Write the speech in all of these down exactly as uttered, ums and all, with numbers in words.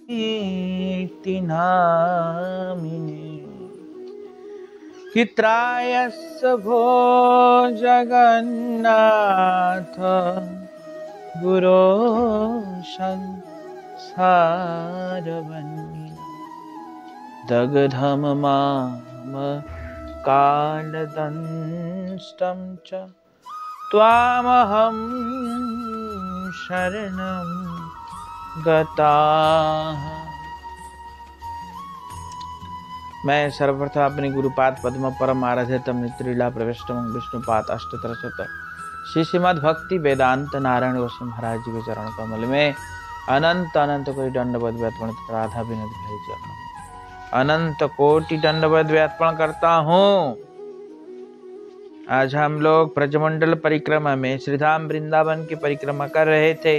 नामिने हित्रायस्य भो जगन्नाथ गुरो संसारवन्य दग्धम माम कालदंष्टं च त्वामहं शरणं गताः। मैं सर्वप्रथम अपने गुरुपाद पद्म परम आराध्यतम नित्रीला प्रविष्टम विष्णुपाद अष्टोत्तर शत श्री श्रीमद् भक्ति वेदांत नारायण गोस्वामी महाराज जी के चरण कमल में अनंत अनंत कोटि दंडवत व्यात्पण राधा विनोद भाई चरण में अनंत कोटि दंडवत व्यात्पण करता हूँ। आज हम लोग ब्रजमंडल परिक्रमा में श्रीधाम वृंदावन की परिक्रमा कर रहे थे।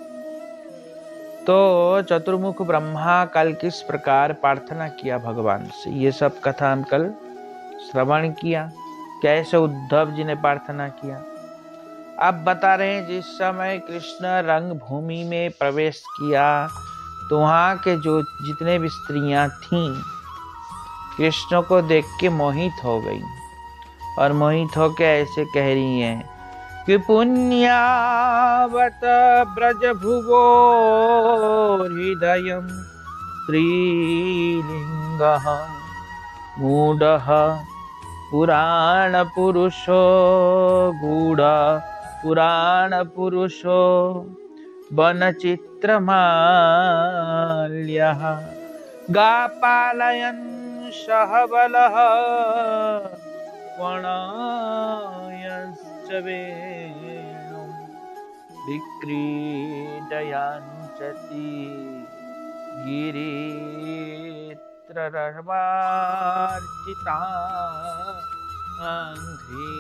तो चतुर्मुख ब्रह्मा कल किस प्रकार प्रार्थना किया भगवान से, ये सब कथा हम कल श्रवण किया। कैसे उद्धव जी ने प्रार्थना किया। अब बता रहे हैं जिस समय कृष्ण रंग भूमि में प्रवेश किया तो वहां के जो जितने भी स्त्रियां थीं कृष्ण को देख के मोहित हो गई और मोहित होके ऐसे कह रही हैं कि पुण्यावत ब्रज भुवो हृदयं स्त्रीलिंगः मूढ़ः पुराण पुरुषो गूढ़ पुराण पुरुषो वनचित्रमाल्यः गापालयन् सहबलः वणयश्च वेणुं विक्रीडयञ्चति गिरित्ररवार्चिताङ्घ्रि।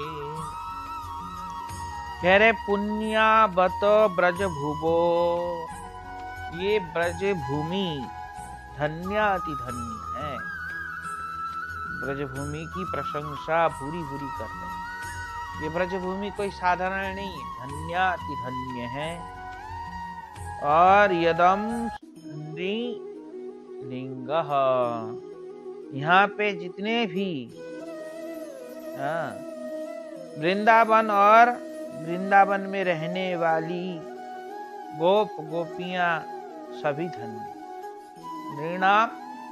कह रहे पुण्यावत ब्रज भुवो, ये ब्रज भूमि धन्याति धन्य है। ब्रज भूमि की प्रशंसा भूरी भूरी कर रहे हैं। ये ब्रज भूमि कोई साधारण नहीं है, धन्याति धन्य है। और यदम लिंगः, यहाँ पे जितने भी वृंदावन और वृंदावन में रहने वाली गोप गोपियां सभी धन्य। नृणाम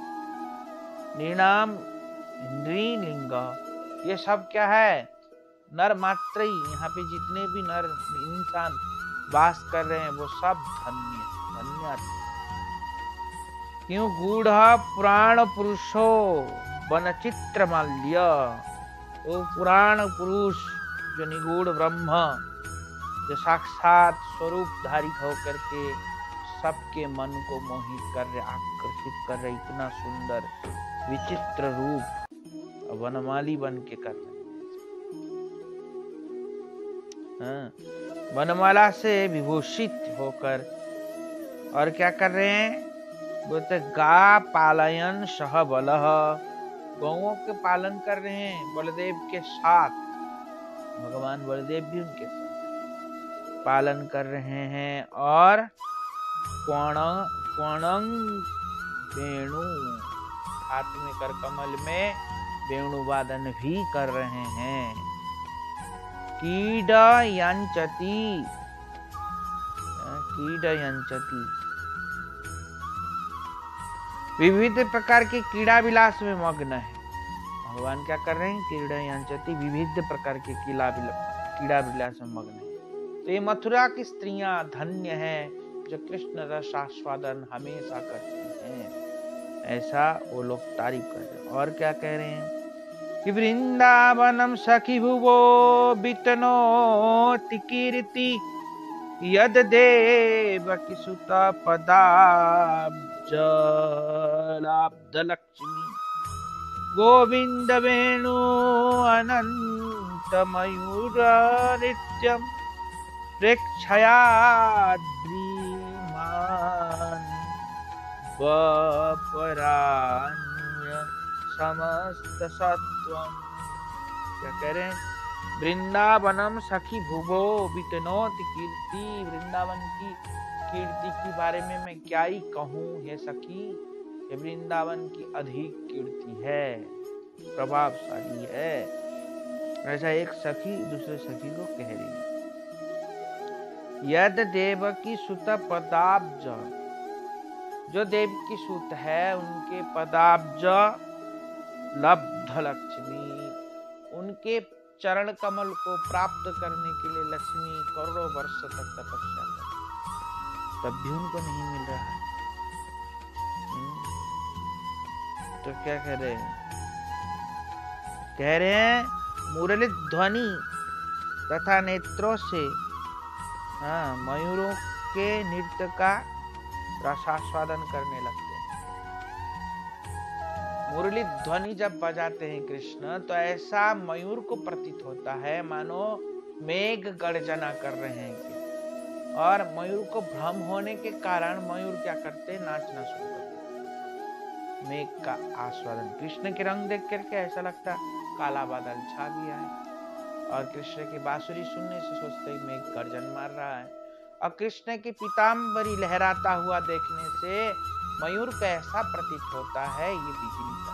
नृणाम इंद्री लिंग, ये सब क्या है, नर मात्र ही। यहाँ पे जितने भी नर इंसान वास कर रहे हैं वो सब धन्य धन्य। क्यों? गूढ़ पुराण पुरुषो वनचित्रमाल्य, वो पुराण पुरुष जो निगूढ़ ब्रह्म जो साक्षात स्वरूप धारित होकर के सबके मन को मोहित कर रहे, आकर्षित कर रहे, इतना सुंदर विचित्र रूप वनमाली बन के कर रहे हैं। वनमाला से विभूषित होकर और क्या कर रहे हैं, बोलते गा पालयन सह बलः, गौओं के पालन कर रहे हैं बलदेव के साथ। भगवान बलदेव भी उनके साथ पालन कर रहे हैं। और क्वणं वेणु, हाथ में कर कमल में वेणु वादन भी कर रहे हैं। कीड यंचति, कीड यंचति, विविध प्रकार के क्रीड़ा विलास में मग्न है। भगवान क्या कर रहे हैं, क्रीड़ा यंचति, विविध प्रकार के क्रीड़ा विलास में मग्न है। तो ये मथुरा की स्त्रियां धन्य हैं जो कृष्ण रस आस्वादन हमेशा करती हैं। ऐसा वो लोग तारीफ कर रहे हैं। और क्या कह रहे हैं कि वृंदावनम सखी भुवो वितनोति कीर्ति यद देवकी सुत पदाब्ज लक्ष्मी गोविंद वेणु अनंत मयूर नित्यम प्रेक्षयाद्रीमान वपरान्य समस्त सत्वम। क्या कह रहे हैं, वृंदावनम सखी भुवो वितनोति कीर्ति, वृंदावन की कीर्ति के बारे में मैं क्या ही कहूँ हे सखी, ये वृंदावन की अधिक कीर्ति है, प्रभावशाली है। ऐसा एक सखी दूसरे सखी को कह रही है। यद देवकी सुत पदाब्ज, जो देवकी सुत है उनके पदाब्ज लब्ध लक्ष्मी, उनके चरण कमल को प्राप्त करने के लिए लक्ष्मी करोड़ों वर्ष तक तपस्या कर, तब भी उनको नहीं मिल रहा है। तो क्या कह रहे हैं? कह रहे हैं मुरली ध्वनि तथा नेत्रों से हाँ मयूरों के नृत्य का रसास्वादन करने लगते हैं। मुरली ध्वनि जब बजाते हैं कृष्ण, तो ऐसा मयूर को प्रतीत होता है मानो मेघ गर्जना कर रहे हैं कि, और मयूर को भ्रम होने के कारण मयूर क्या करते हैं? नाचना शुरू करते हैं। मेघ का आस्वादन, कृष्ण के रंग देख करके ऐसा लगता काला बादल छा गया है, और कृष्ण की बांसुरी सुनने से सोचते ही मेघ गर्जन मार रहा है, और कृष्ण की पीताम्बरी लहराता हुआ देखने से मयूर को ऐसा प्रतीत होता है ये बिजली का।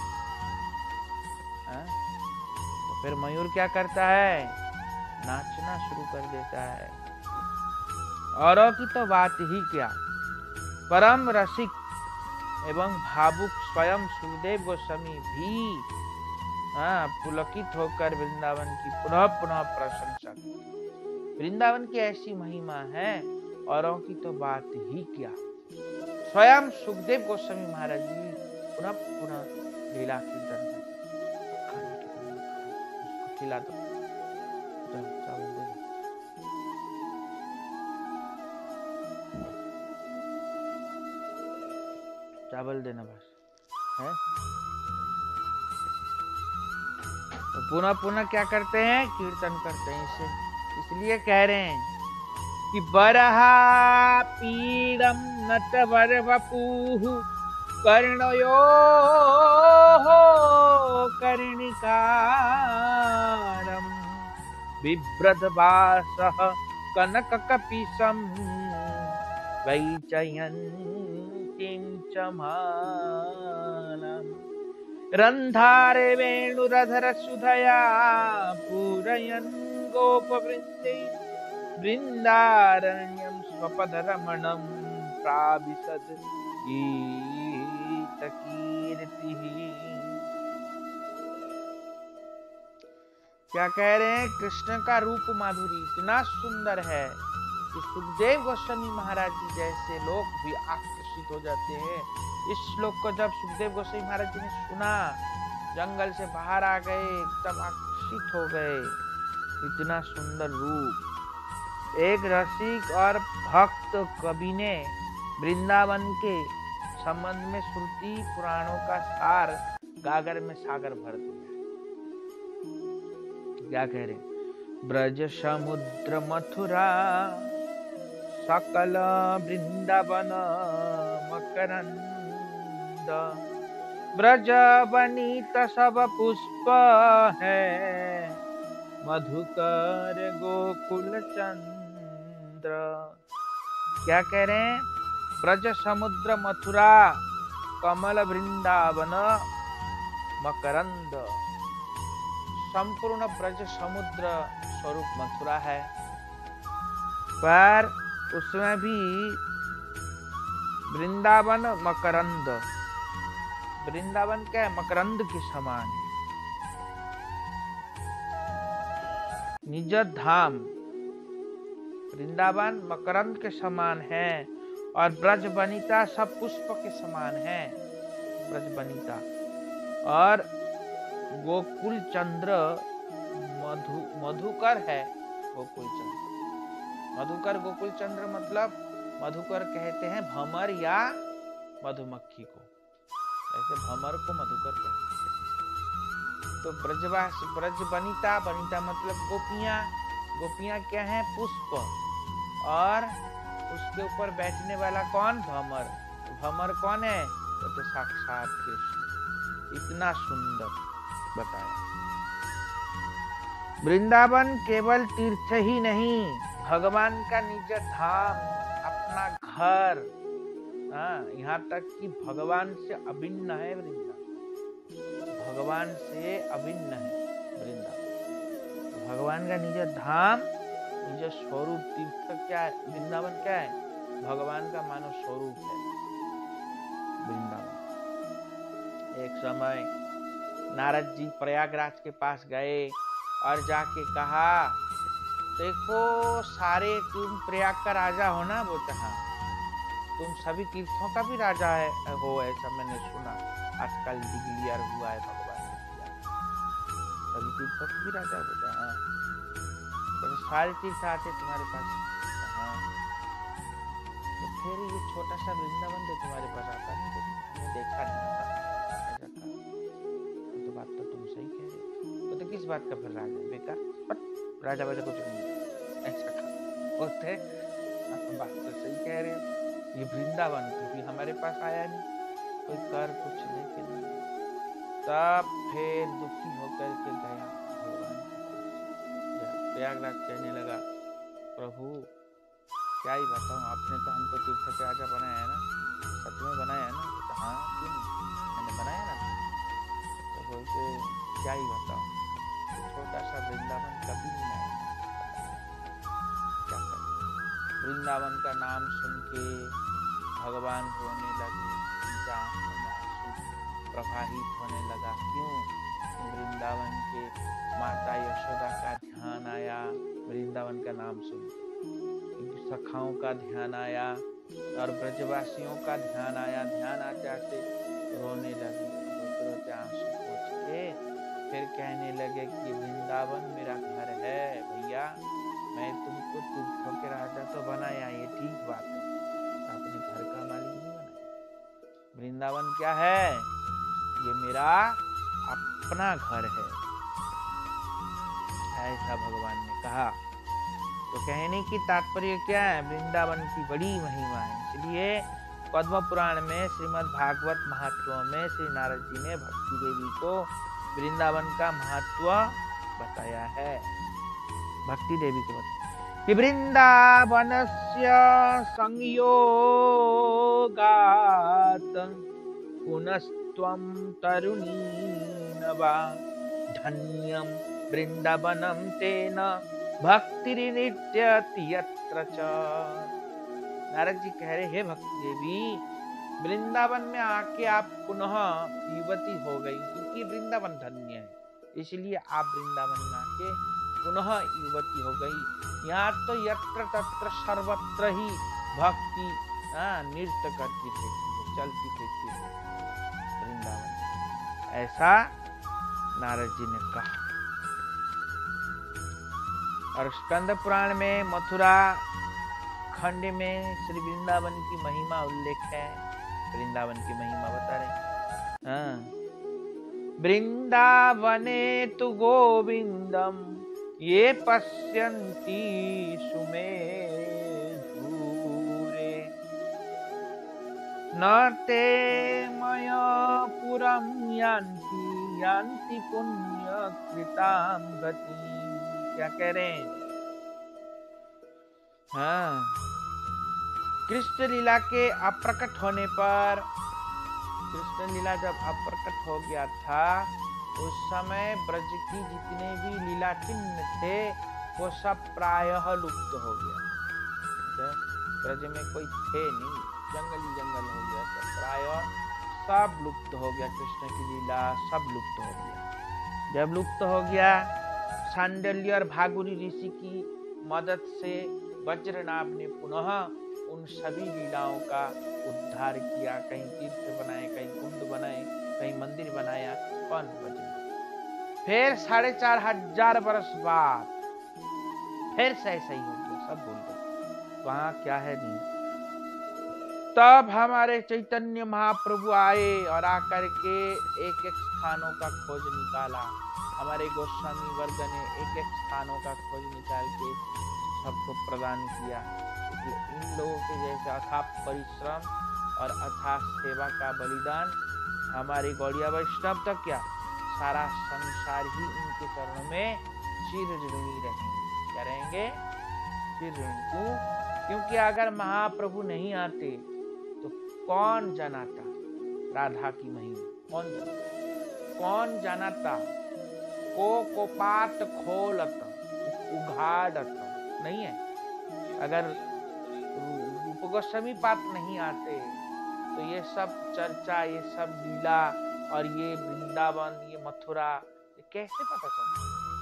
तो फिर मयूर क्या करता है? नाचना शुरू कर देता है। औरों की तो बात ही क्या, परम रसिक एवं भावुक स्वयं सुखदेव गोस्वामी भी हाँ पुलकित होकर वृंदावन की पुनः पुनः प्रशंसा करते। वृंदावन की ऐसी महिमा है, औरों की तो बात ही क्या। स्वयं सुखदेव गोस्वामी महाराज जी पुनः पुनः लीला कीर्तन करते। उसको खिला दो, चावल दे। चावल देना बस है। तो पुनः पुनः क्या करते हैं? कीर्तन करते हैं। इसे इसलिए कह रहे हैं कि बरहा पीड़म नटवर वपुः कर्णयो कर्णिकारम बिभ्रद्वासः कनक कपिशं वैजयन्तीं च मानम् रंधारे वेणुरधर सुधया पूरयन् गोपवृन्दे वृन्दारण्यं स्वपदरमणं प्राविशद गीतकीर्तिः। क्या कह रहे हैं? कृष्ण का रूप माधुरी इतना सुंदर है कि सुखदेव गोस्वामी महाराज जी जैसे लोग भी आकर्षित हो जाते हैं। इस श्लोक को जब सुखदेव गोस्वामी महाराज जी ने सुना, जंगल से बाहर आ गए, एकदम आकर्षित हो गए। इतना सुंदर रूप। एक रसिक और भक्त कवि ने वृंदावन के संबंध में श्रुति पुराणों का सार गागर में सागर भर दिया। क्या कह रहे? ब्रज समुद्र मथुरा सकल वृंदावन मकरंद ब्रज वनित सब पुष्प है मधुकर गोकुल चंद्र। क्या कह रहे हैं? ब्रज समुद्र मथुरा कमल वृंदावन मकरंद। संपूर्ण ब्रज समुद्र स्वरूप मथुरा है, पर उसमें भी वृंदावन मकरंद। वृंदावन क्या है? मकरंद के समान है। निज धाम वृंदावन मकरंद के समान है, और ब्रज वनिता सब पुष्प के समान है। ब्रज वनिता और गोकुल चंद्र मधु मधुकर है। गोकुल चंद्र मधुकर गोकुल चंद्र मतलब मधुकर कहते हैं भमर या मधुमक्खी को, ऐसे भमर को मधुकर कहते हैं। तो ब्रजवास ब्रज वनिता, वनिता मतलब गोपियां। गोपियां क्या है? पुष्प। और उसके ऊपर बैठने वाला कौन? भमर। भमर कौन है? तो साक्षात कृष्ण। इतना सुंदर बताया। वृंदावन केवल तीर्थ ही नहीं, भगवान का निज धाम, अपना घर, हाँ, यहाँ तक कि भगवान से अभिन्न है वृंदावन, भगवान से अभिन्न है वृंदावन। तो भगवान का निज धाम, निज स्वरूप तीर्थ क्या है? वृंदावन क्या है? भगवान का मानव स्वरूप है वृंदावन। एक समय नारद जी प्रयागराज के पास गए और जाके कहा, देखो सारे तुम प्रयाग का राजा हो ना? बोलते हाँ। तुम सभी तीर्थों का भी राजा है हो, ऐसा मैंने सुना, आजकल डिक्लेयर हुआ है भगवान ने, सभी तीर्थों का भी राजा बोलते हाँ। तो सारे तीर्थ आते तुम्हारे पास, हाँ। तो फिर ये छोटा सा वृंदावन तो तुम्हारे पास आता नहीं, तो देखा नहीं आता। तो बात तो तुम सही कह रहे हो, तो, तो किस बात का फिर राजा? बेकार, बट राजा वाजा कुछ नहीं, ऐसा होते। बात तो सही कह रहे हो, ये वृंदावन कभी हमारे पास आया नहीं, कोई कर कुछ लेके नहीं। तब फिर दुखी होकर के गया भगवान के पास, प्रयागराज कहने लगा, प्रभु क्या ही बताऊं, आपने तो हमको तीर्थ के राजा बनाया है ना, सच में बनाया है ना? तो हाँ, क्यों मैंने बनाया ना। तो बोलते क्या ही बताऊं, छोटा सा वृंदावन कभी नहीं आया, क्या करें? वृंदावन का नाम सुन के भगवान रोने लगे, उनका आंखों में आंसू प्रवाहित होने लगा। क्यों? वृंदावन के माता यशोदा का ध्यान आया, वृंदावन का नाम सुन के सखाओं का ध्यान आया और ब्रजवासियों का ध्यान आया। ध्यान आते आते रोने लगे, रोते रोते आंसू पोंछ के फिर कहने लगे कि वृंदावन मेरा घर है भैया, मैं तुमको तीर्थों के राजा तो बनाया, ये ठीक बात है, अपने घर का मालिक नहीं बनाया। वृंदावन क्या है? ये मेरा अपना घर है, ऐसा भगवान ने कहा। तो कहने की तात्पर्य क्या है? वृंदावन की बड़ी महिमा है। इसलिए पद्म पुराण में, श्रीमद् भागवत महात्म्य में श्री नारद जी ने भक्ति देवी को वृंदावन का महत्व बताया है। भक्ति देवी को बताया कि वृंदावनस्य संयोगात् पुनस्त्वं तरुणी नवा धन्यं वृंदावनं तेन भक्तिर्नित्यति यत्र च। नारद जी कह रहे, हे भक्ति देवी, वृंदावन में आके आप पुनः युवती हो गई, क्योंकि वृंदावन धन्य है, इसलिए आप वृंदावन में आके पुनः युवती हो गई। यहाँ तो यत्र तत्र सर्वत्र ही भक्ति नृत्य करती थी, चलती फिरती थी वृंदावन, ऐसा नारद जी ने कहा। और स्कंद पुराण में मथुरा खंड में श्री वृंदावन की महिमा उल्लेख है, वृंदावन की महिमा बता रहे। हाँ, वृंदावने तु गोविंदम ये पश्यन्ति सुमेधुरे न ते मया पुरं यान्ति यान्ति पुण्य कृतां गति। क्या कह रहे हैं? हाँ, कृष्ण लीला के अप्रकट होने पर, कृष्ण लीला जब अप्रकट हो गया था, उस समय ब्रज की जितने भी लीला चिन्ह थे वो सब प्रायः लुप्त हो गया। ब्रज में कोई थे नहीं, जंगल ही जंगल हो गया, सब प्रायः सब लुप्त हो गया। कृष्ण की लीला सब लुप्त हो गया। जब लुप्त हो गया, सांडल्य और भागुरी ऋषि की मदद से वज्रनाभ ने पुनः उन सभी लीलाओं का उद्धार किया। कहीं तीर्थ बनाए, कहीं कुंड बनाए, कहीं मंदिर बनाया। कौन? वज्रनाभ। फिर साढ़े चार हजार वर्ष बाद फिर से ऐसा ही हो गया, सब भूल गए वहां क्या है नहीं। तब हमारे चैतन्य महाप्रभु आए और आकर के एक एक स्थानों का खोज निकाला। हमारे गोस्वामी वर्ग ने एक एक स्थानों का खोज निकाल के सबको प्रदान किया। इन लोगों के जैसे अथाह परिश्रम और अथाह सेवा का बलिदान हमारे गौड़िया वैष्णव तक क्या सारा संसार ही इनके चरणों में चिर ऋणी रहेंगे। क्या रहेंगे? चिर ऋणी। क्यों? क्योंकि अगर महाप्रभु नहीं आते तो कौन जानता राधा की महिमा, कौन जानता कौन जानता को कोपात खोलत उघाड़त नहीं है। अगर रूप गोस्वामी पाद नहीं आते तो ये सब चर्चा, ये सब लीला और ये वृंदावन, ये मथुरा, ये कैसे पता चलता?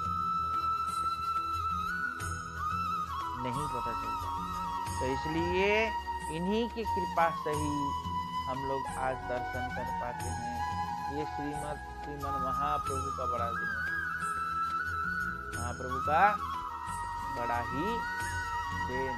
नहीं पता चलता। तो इसलिए इन्हीं की कृपा से ही हम लोग आज दर्शन कर पाते हैं। ये श्रीमद श्रीमन महाप्रभु का बड़ा दिन है, महाप्रभु का बड़ा ही देन,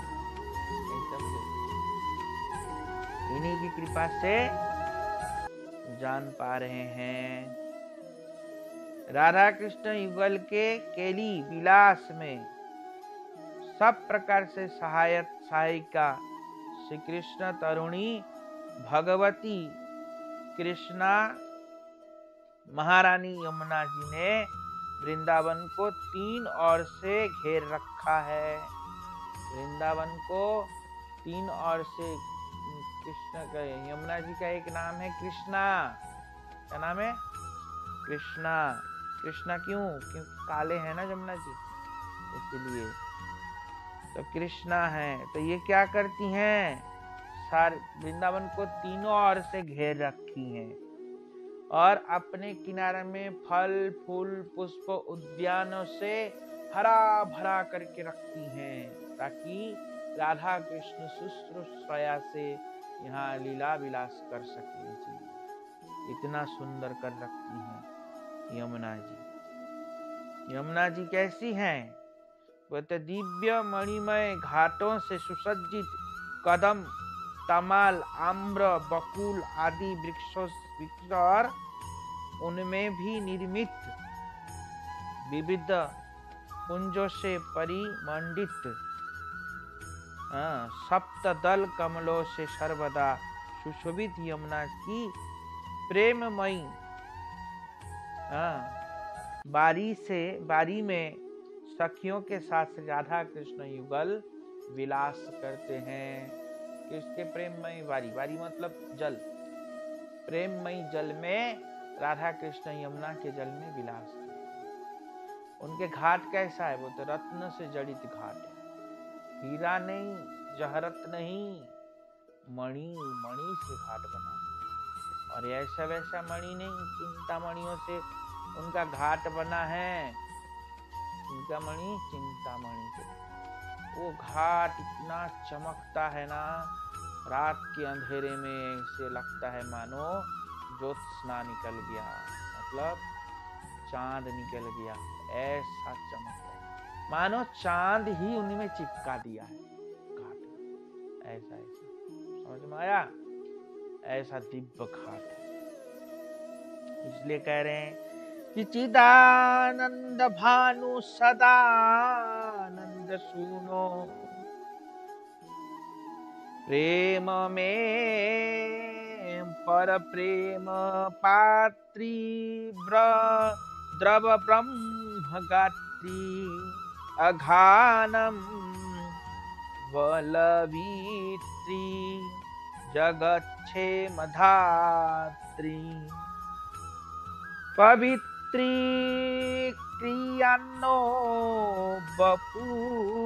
इन्हीं की कृपा से जान पा रहे हैं। राधा कृष्ण युगल के केली विलास में सब प्रकार से सहायक सहायिका श्री कृष्ण तरुणी भगवती कृष्णा महारानी यमुना जी ने वृंदावन को तीन ओर से घेर रखा है। वृंदावन को तीन ओर से कृष्ण का, यमुना जी का एक नाम है कृष्णा। क्या नाम है? कृष्णा। कृष्णा क्यों? क्योंकि काले हैं ना यमुना जी, इसलिए तो कृष्णा है। तो ये क्या करती हैं? सारे वृंदावन को तीनों ओर से घेर रखी हैं और अपने किनारे में फल फूल पुष्प उद्यानों से हरा भरा करके रखती हैं, ताकि राधा कृष्ण शुश्रूषया से यहाँ लीला विलास कर सके। जी इतना सुंदर कर रखती हैं यमुना जी। यमुना जी कैसी हैं? वह तो दिव्य मणिमय घाटों से सुसज्जित कदम, तमाल, आम्र, बकुल आदि वृक्षों वृक्ष और उनमें भी निर्मित विविध कुंजों से परिमंडित सप्तदल कमलों से सर्वदा सुशोभित यमुना की प्रेममयी बारी से बारी में सखियों के साथ राधा कृष्ण युगल विलास करते हैं। किसके प्रेममयी बारी? बारी मतलब जल। प्रेममयी जल में राधा कृष्ण यमुना के जल में विलास करते हैं। उनके घाट कैसा है? वो तो रत्न से जड़ित घाट है, हीरा नहीं, जहरत नहीं, मणि मणि से घाट बना। और ऐसा वैसा मणि नहीं, चिंतामणियों से उनका घाट बना है। उनका मणि चिंतामणि से। वो घाट इतना चमकता है ना, रात के अंधेरे में से लगता है मानो ज्योत्सना निकल गया, मतलब चांद निकल गया, ऐसा चमकता है मानो चांद ही उनमें चिपका दिया है घाट। ऐसा ऐसा समझ में आया? ऐसा दिव्य घाट है। इसलिए कह रहे हैं कि चिदानंद भानु सदानंद सुनो, प्रेम में पर प्रेम पात्री द्रव ब्रह्म गात्री, अघानम बलवीत्री जगच्छेम धात्री, पवित्री क्रियान्नो बपूर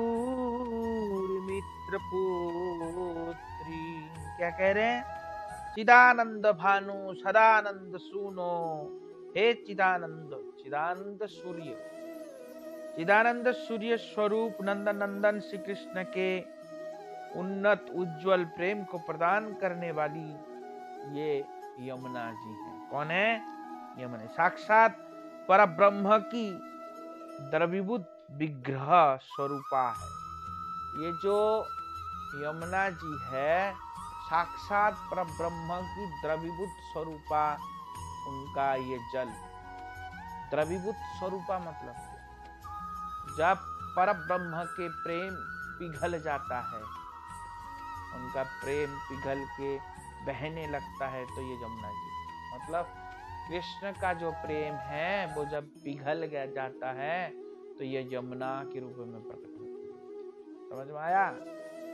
मित्र पुत्री। क्या कह रहे हैं? चिदानंद भानु सदानंद सुनो, हे चिदानंद, चिदानंद सूर्य, चिदानंद सूर्य स्वरूप नंदन नंदन श्री कृष्ण के उन्नत उज्जवल प्रेम को प्रदान करने वाली ये यमुना जी हैं। कौन है? यमुना साक्षात पर ब्रह्म की द्रवीभूत विग्रह स्वरूपा है। ये जो यमुना जी है साक्षात पर ब्रह्म की द्रवीभूत स्वरूपा, उनका ये जल। द्रवीभूत स्वरूपा मतलब जब पर ब्रह्म के प्रेम पिघल जाता है, उनका प्रेम पिघल के बहने लगता है, तो ये यमुना जी मतलब कृष्ण का जो प्रेम है वो जब पिघल गया जाता है तो ये यमुना के रूप में प्रकट होती है। समझ में आया?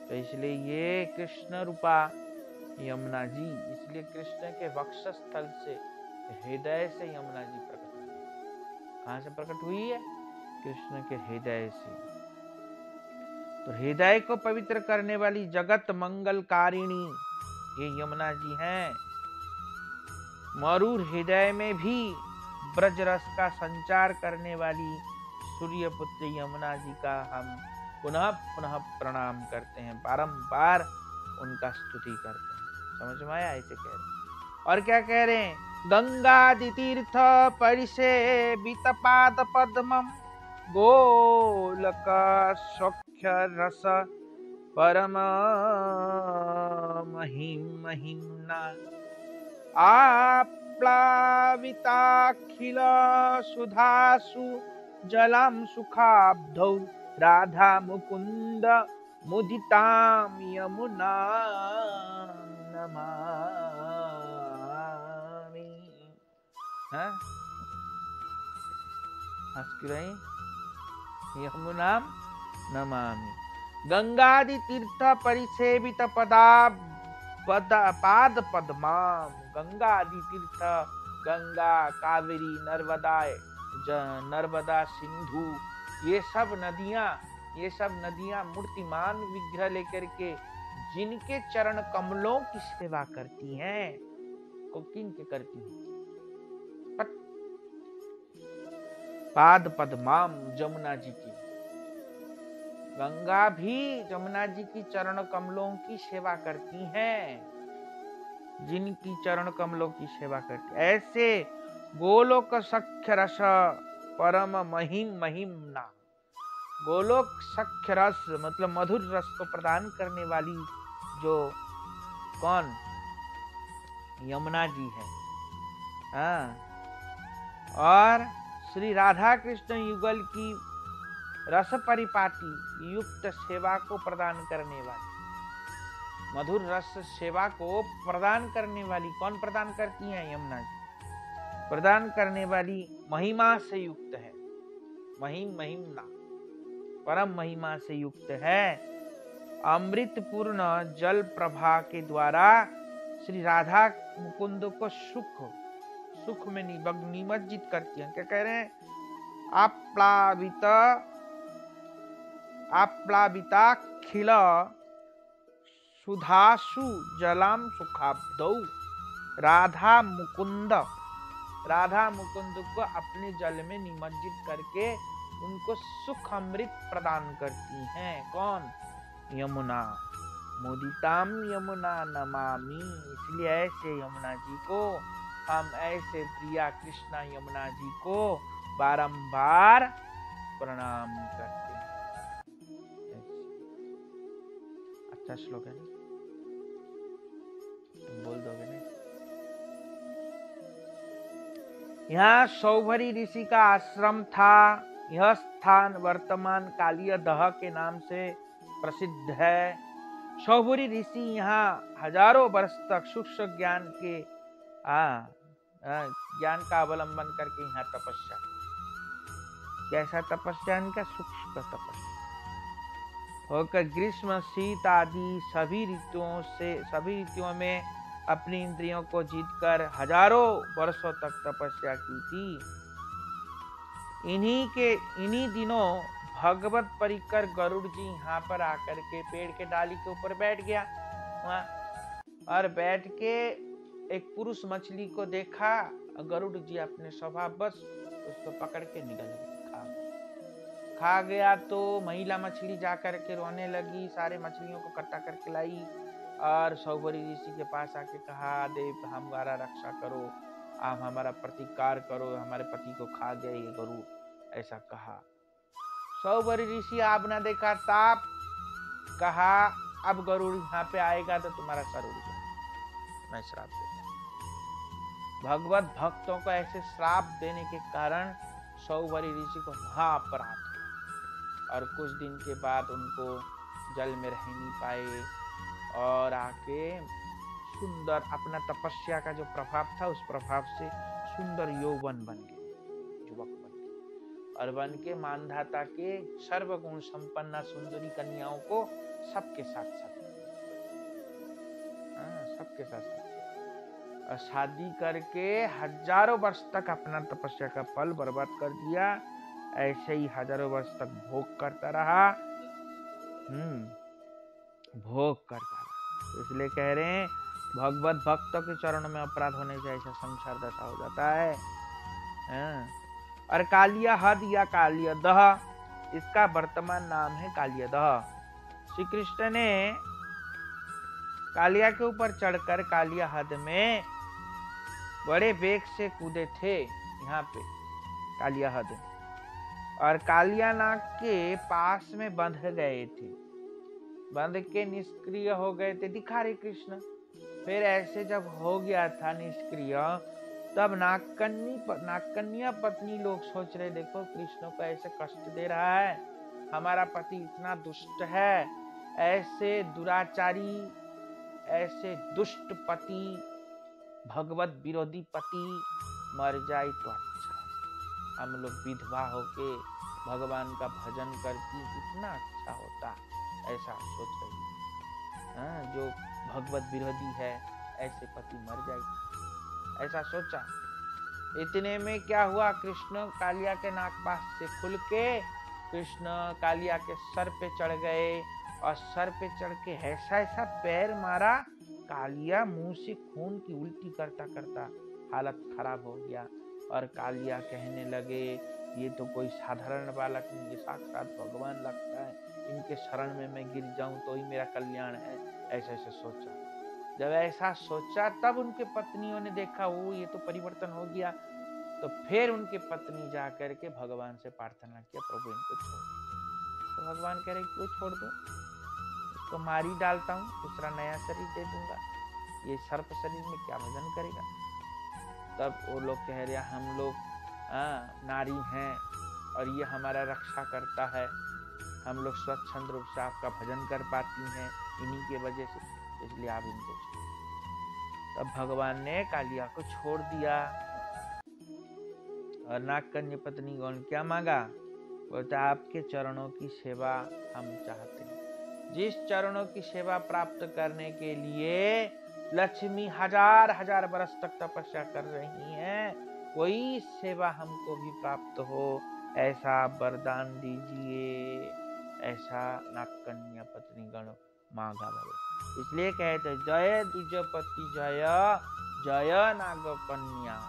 तो इसलिए ये कृष्ण रूपा यमुना जी, इसलिए कृष्ण के वक्षस्थल से, हृदय से यमुना जी प्रकट हुई। कहां से प्रकट हुई है? कृष्ण के हृदय से। तो हृदय को पवित्र करने वाली जगत मंगलकारिणी ये यमुना जी हैं। मरूर हृदय में भी ब्रज रस का संचार करने वाली सूर्यपुत्र यमुना जी का हम पुनः पुनः प्रणाम करते हैं, बारंबार उनका स्तुति करते हैं। समझ में आया? ऐसे कह रहे हैं। और क्या कह रहे हैं? गंगादि तीर्थ परिसेवित पाद पद्मम गोलक सौख्य रस परम महिम महिम्ना आप्लाविताखिल सुधासु जलम सुखाब्धौ राधा मुकुंद मुदिताम यमुना नमामि। हाँ, हंस क्यों रही? यमुना नमामि। गंगादि तीर्थ परिसेवित पदा पद पाद पद्माम। गंगा आदि तीर्थ, गंगा, कावेरी, नर्मदा, नर्मदा, सिंधु, ये सब नदियां ये सब नदियां मूर्तिमान विग्रह लेकर के जिनके चरण कमलों की सेवा करती हैं, को किन के करती हैं? पाद पद्माम, जमुना जी की। गंगा भी जमुना जी की चरण कमलों की सेवा करती हैं, जिनकी चरण कमलों की सेवा करती। ऐसे गोलोक सख्य रस परम महिम महिमना। गोलोक सख्य रस मतलब मधुर रस को प्रदान करने वाली जो कौन? यमुना जी है। हाँ, और श्री राधा कृष्ण युगल की रस परिपाटी युक्त सेवा को प्रदान करने वाली, मधुर रस सेवा को प्रदान करने वाली कौन प्रदान करती है? यमुना जी प्रदान करने वाली महिमा से युक्त है। महिम महिमना, परम महिमा से युक्त है। अमृत पूर्ण जल प्रभा के द्वारा श्री राधा मुकुंद को सुख सुख में निमज्जित करती है। क्या कह रहे हैं? आप्लावित आप्लाविताखिल सुधासु जलम सुखाब्दौ राधा मुकुंद। राधा मुकुंद को अपने जल में निमज्जित करके उनको सुख अमृत प्रदान करती हैं। कौन? यमुना। मुदिताम यमुना नमामि। इसलिए ऐसे यमुना जी को हम, ऐसे प्रिया कृष्णा यमुना जी को बारंबार प्रणाम करते हैं। अच्छा श्लोक है ना? तुम बोल दोगे ना? यहाँ सौभरी ऋषि का आश्रम था। यह स्थान वर्तमान कालिय दह के नाम से प्रसिद्ध है। सौभरी ऋषि यहाँ हजारों वर्ष तक सूक्ष्म ज्ञान के आ, आ, ज्ञान का अवलंबन करके यहाँ तपस्या। कैसा तपस्या? इनका सूक्ष्म तपस्या होकर ग्रीष्म शीत आदि सभी ऋतुओं से सभी ऋतुओं में अपनी इंद्रियों को जीतकर हजारों वर्षों तक तपस्या की थी। इन्हीं के इन्हीं दिनों भगवत परिकर गरुड़ जी यहाँ पर आकर के पेड़ के डाली के ऊपर बैठ गया वहां, और बैठ के एक पुरुष मछली को देखा। गरुड़ जी अपने स्वभाववश उसको पकड़ के निगल गए, खा खा गया। तो महिला मछली जाकर के रोने लगी, सारे मछलियों को इकट्ठा करके लाई और सौभरी ऋषि के पास आके कहा, देव हमारा रक्षा करो, आप हमारा प्रतिकार करो, हमारे पति को खा गए ये गरुड़। ऐसा कहा। सौभरी ऋषि आप न देखा ताप, कहा अब गरुड़ यहाँ पे आएगा तो तुम्हारा सर उड़ जाएगा, मैं श्राप देता हूं। भगवत भक्तों को ऐसे श्राप देने के कारण सौभरी ऋषि को महाअपराध हुआ और कुछ दिन के बाद उनको जल में रह नहीं पाए और आके सुंदर अपना तपस्या का जो प्रभाव था उस प्रभाव से सुंदर यौवन बन गए, युवक बन गए और बन के मानधाता के सर्वगुण संपन्न सुंदरी कन्याओं को सबके साथ साथ, हाँ सबके साथ साथ, और शादी करके हजारों वर्ष तक अपना तपस्या का फल बर्बाद कर दिया। ऐसे ही हजारों वर्ष तक भोग करता रहा, हम्म भोग करता रहा। इसलिए कह रहे हैं भगवत भक्तों के चरणों में अपराध होने से ऐसा संसार दशा हो जाता है। हाँ। और कालिया हद या कालिया दह, इसका वर्तमान नाम है कालिया दह। श्री कृष्ण ने कालिया के ऊपर चढ़कर कालिया हद में बड़े वेग से कूदे थे, यहाँ पे कालिया हद, और कालिया नाग के पास में बंध गए थे, बंध के निष्क्रिय हो गए थे, दिखा रहे कृष्ण। फिर ऐसे जब हो गया था निष्क्रिय, तब नागकन्नी नागकन्या पत्नी लोग सोच रहे, देखो कृष्ण को ऐसे कष्ट दे रहा है, हमारा पति इतना दुष्ट है, ऐसे दुराचारी, ऐसे दुष्ट पति, भगवत विरोधी पति मर जाए तो अच्छा है, हम लोग विधवा होके भगवान का भजन करती कितना अच्छा होता, ऐसा सोच रही है। जो भगवत विरोधी है ऐसे पति मर जाए, ऐसा सोचा। इतने में क्या हुआ, कृष्ण कालिया के नागपाश से खुल के कृष्ण कालिया के सर पे चढ़ गए, और सर पे चढ़ के ऐसा ऐसा पैर मारा, कालिया मुंह से खून की उल्टी करता करता हालत खराब हो गया। और कालिया कहने लगे, ये तो कोई साधारण बालक नहीं, ये साक्षात भगवान लगता है, इनके शरण में मैं गिर जाऊं तो ही मेरा कल्याण है, ऐसा ऐसा सोचा। जब ऐसा सोचा तब उनके पत्नियों ने देखा, वो ये तो परिवर्तन हो गया, तो फिर उनके पत्नी जा करके भगवान से प्रार्थना किया, प्रभु इनको छोड़। तो भगवान कह रहे क्यों छोड़ दूं, इसको मार ही डालता हूँ, दूसरा नया शरीर दे दूंगा, ये सर्प शरीर में क्या भजन करेगा। तब वो लोग कह रहे हम लोग नारी हैं और ये हमारा रक्षा करता है, हम लोग स्वच्छंद रूप से आपका भजन कर पाती हैं इन्हीं के वजह से, इसलिए आप इनको छोड़। तब भगवान ने कालिया को छोड़ दिया। और नागकन्या पत्नी गौन क्या मांगा, बोलते आपके चरणों की सेवा हम चाहते हैं। जिस चरणों की सेवा प्राप्त करने के लिए लक्ष्मी हजार हजार बरस तक तपस्या कर रही हैं, कोई सेवा हमको भी प्राप्त हो, ऐसा वरदान दीजिए, ऐसा नागकन्या पत्नी गण मांगा भगवान। इसलिए कहते जय द्विजपति जय, जय नागकन्या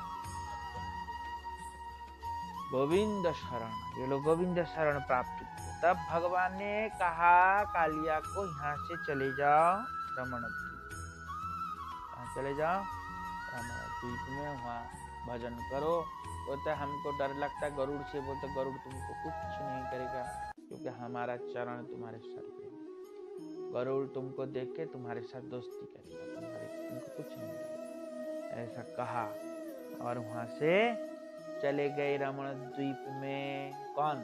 गोविंद शरण, ये लोग गोविंद शरण प्राप्त किए। तब भगवान ने कहा कालिया को, यहाँ से चले जाओ रमण द्वीप, कहाँ चले जाओ, रमण द्वीप में, वहाँ भजन करो। बोलते हमको डर लगता है गरुड़ से, बोलते गरुड़ तुमको कुछ नहीं करेगा, क्योंकि हमारा चरण तुम्हारे सर पे, गरुड़ तुमको देख के तुम्हारे साथ दोस्ती करेगा, तुम्हारे तुमको कुछ नहीं करेगा, ऐसा कहा। और वहां से चले गए रमण द्वीप में। कौन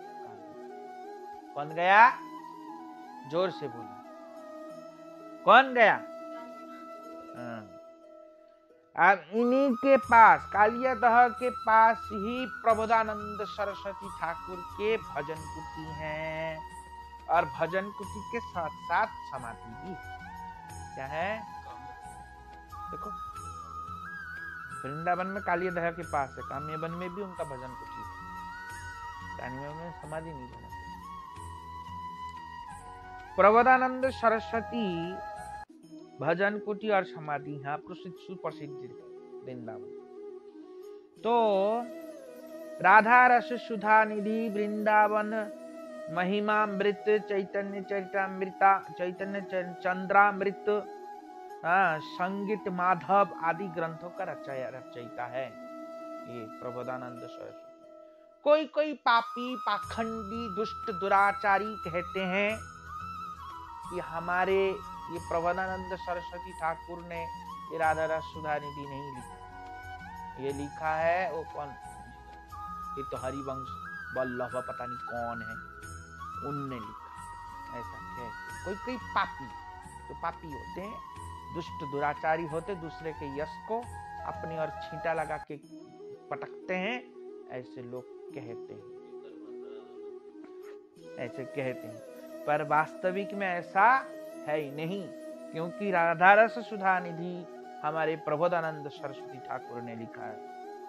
कौन गया, जोर से बोलो, कौन गया। हाँ। अब इन्हीं के पास, कालिया दह के पास ही प्रबोधानंद सरस्वती ठाकुर के भजन कुटी हैं, और भजन कुटी के साथ साथ समाधि भी क्या है, देखो वृंदावन में कालिया दह के पास है, काम्यवन में भी उनका भजन कुटी है, काम्यवन में समाधि नहीं बना। प्रबोधानंद सरस्वती भजन कुटी और समाधि यहाँ प्रसिद्ध सुप्रसिद्ध वृंदावन। तो राधा रस सुधा निधि वृंदावन महिमामृत चैतन्य चरितामृता चैतन्य चंद्रामृत संगीत माधव आदि ग्रंथों का रचय रचयिता है ये प्रबोधानंद सरस्वती। कोई कोई पापी पाखंडी दुष्ट दुराचारी कहते हैं कि हमारे ये प्रबोधानंद सरस्वती ठाकुर ने ये राधा रस सुधा निधि नहीं लिखा, ये लिखा है वो कौन, ये तो हरिवंश वल्लभ पता नहीं कौन है, उनने लिखा, ऐसा कहते। कोई कोई पापी, तो पापी होते हैं, दुष्ट दुराचारी होते, दूसरे के यश को अपनी ओर छींटा लगा के पटकते हैं, ऐसे लोग कहते हैं, ऐसे कहते हैं। पर वास्तविक में ऐसा है ही नहीं, क्योंकि राधा रस सुधा निधि हमारे प्रबोधानंद सरस्वती ठाकुर ने लिखा है।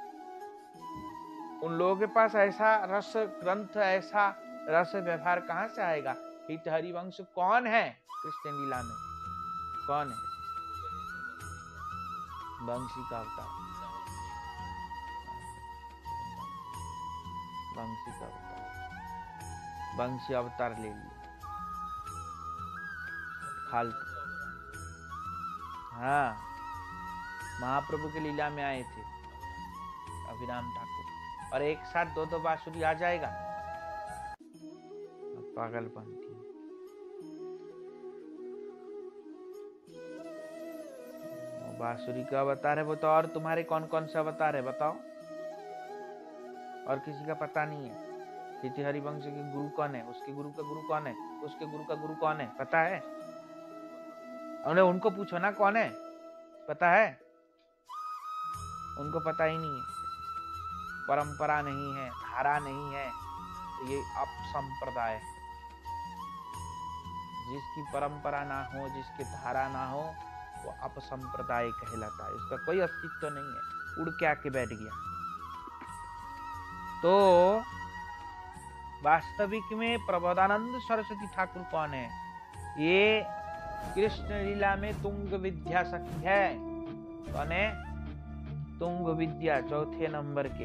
उन लोगों के पास ऐसा रस ग्रंथ, ऐसा रस व्यवहार कहां से आएगा? हित हरिवंश कौन है कृष्ण लीला में? कौन है? बंसी का अवतार, बंसी का अवतार, बंसी अवतार ले लिया फालतू। हाँ, महाप्रभु के लीला में आए थे अभिराम ठाकुर, और एक साथ दो दो बांसुरी आ जाएगा, पागलपन थी। बांसुरी का अवतार है वो तो, और तुम्हारे कौन कौन सा अवतार है बताओ? और किसी का पता नहीं है। हित हरिवंश के गुरु कौन है, उसके गुरु का गुरु कौन है, उसके गुरु का गुरु कौन है, पता है? उन्हें उनको पूछो ना कौन है, पता है? उनको पता ही नहीं है। परंपरा नहीं है, धारा नहीं है, ये अपसंप्रदाय है। जिसकी परंपरा ना हो, जिसकी धारा ना हो, वो अपसंप्रदाय कहलाता है। उसका कोई अस्तित्व नहीं है, उड़ के आके बैठ गया। तो वास्तविक में प्रबोधानंद सरस्वती ठाकुर कौन है? ये कृष्ण लीला में तुंग विद्या सखी है। कौन है? तुंग विद्या, चौथे नंबर के।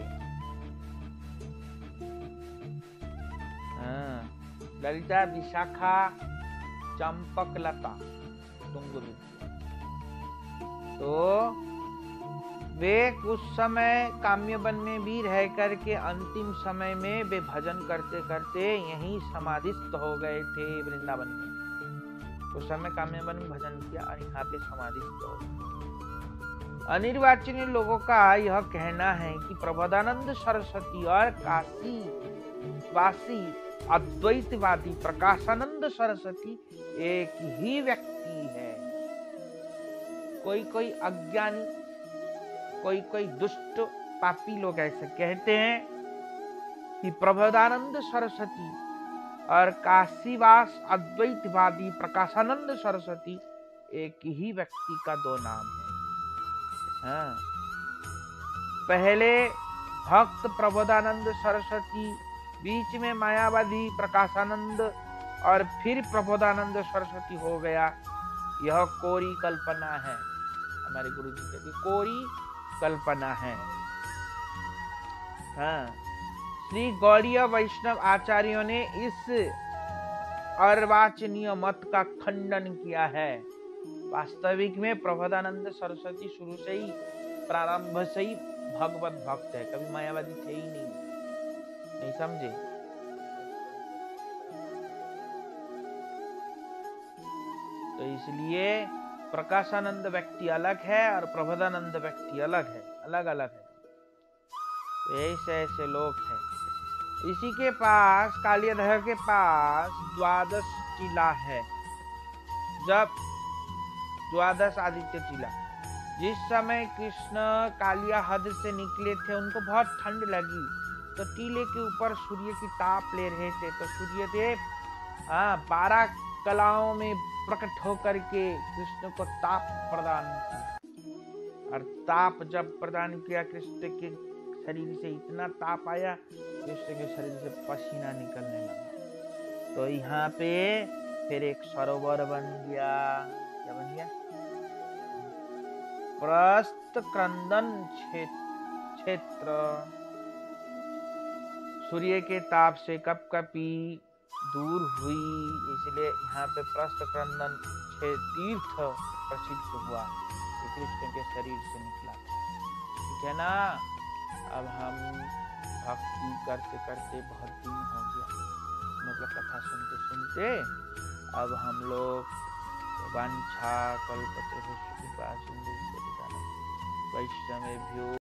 हाँ, ललिता, विशाखा, चंपक, लता, तुंग विद्या। तो वे कुछ समय काम्यवन में भी रह करके अंतिम समय में वे भजन करते करते यहीं समाधिस्थ हो गए थे वृंदावन में। उस समय काम्यवन में भजन किया और यहाँ पे समाधिस्थ हो गए। अनिर्वाचनीय लोगों का यह कहना है कि प्रबोधानंद सरस्वती और काशी वासी अद्वैतवादी प्रकाशानंद सरस्वती एक ही व्यक्ति है। कोई कोई अज्ञानी, कोई कोई दुष्ट पापी लोग ऐसे कहते हैं कि प्रबोधानंद सरस्वती और काशीवास अद्वैतवादी प्रकाशानंद सरस्वती एक ही व्यक्ति का दो नाम है। हाँ, पहले भक्त प्रबोधानंद सरस्वती, बीच में मायावादी प्रकाशानंद, और फिर प्रबोधानंद सरस्वती हो गया। यह कोरी कल्पना है। हमारे गुरु जी कहते कोरी कल्पना है। हाँ, श्री गौड़ीय वैष्णव आचार्यों ने इस अर्वाचनीय मत का खंडन किया है। वास्तविक में प्रबोधानंद सरस्वती शुरू से ही, प्रारंभ से ही भगवत भक्त है, कभी मायावादी थे ही नहीं। नहीं समझे? तो इसलिए प्रकाशानंद व्यक्ति अलग है और प्रबोधानंद व्यक्ति अलग है, अलग अलग है। तो ऐसे ऐसे लोग हैं। इसी के पास, कालियादह के पास द्वादश टीला है। जब द्वादश आदित्य टीला, जिस समय कृष्ण कालिया हद से निकले थे, उनको बहुत ठंड लगी, तो टीले के ऊपर सूर्य की ताप ले रहे थे। तो सूर्य देव हाँ बारह कलाओं में प्रकट होकर के कृष्ण को ताप प्रदान किया। और ताप जब प्रदान किया, कृष्ण के शरीर से इतना ताप आया, कृष्ण के शरीर से पसीना निकलने लगा। तो यहाँ पे फिर एक सरोवर बन गया। क्या बन गया? प्रस्थ क्रंदन क्षेत्र। सूर्य के ताप से कपकपी दूर हुई, इसलिए यहाँ पे प्रस्थ क्रंदन तीर्थ प्रसिद्ध हुआ। कृष्ण के शरीर से निकला था। ठीक है ना? अब हम भक्ति करते करते बहुत दिन हो गया, मतलब कथा सुनते सुनते अब हम लोग वांछा कल्पतरुभ्यश्च कृपा सिंधुभ्यो वैष्णवेभ्यो